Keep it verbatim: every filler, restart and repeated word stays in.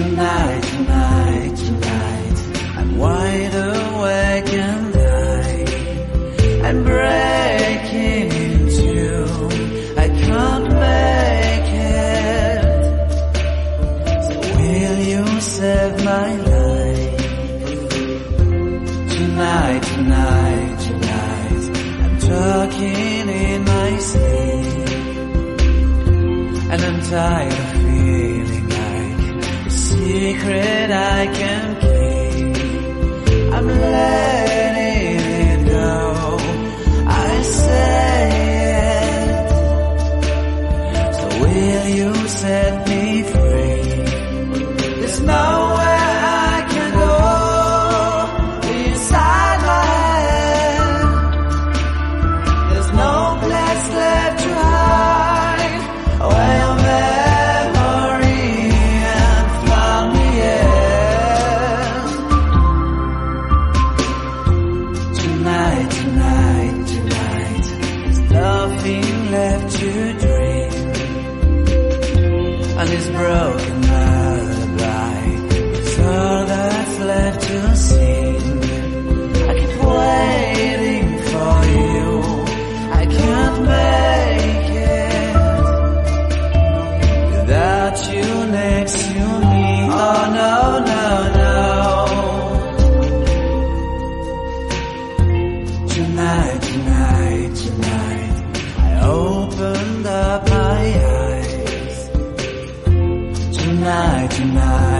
Tonight, tonight, tonight, I'm wide awake and I, I'm breaking in two. I can't make it. So will you save my life? Tonight, tonight, tonight, I'm talking in my sleep, and I'm tired of feeling like a secret I can keep. I'm letting it go, I say it. So will you set me free? There's nowhere I can go inside my head. There's no place left to hide where your memory and found me in. Tonight, tonight, tonight, there's nothing left to dream. And this broken lullaby is all that's left to sing. I keep waiting for you, I can't make it without you next to me. Oh no, no, no. Tonight, tonight, tonight, I opened up my eyes. Tonight, tonight,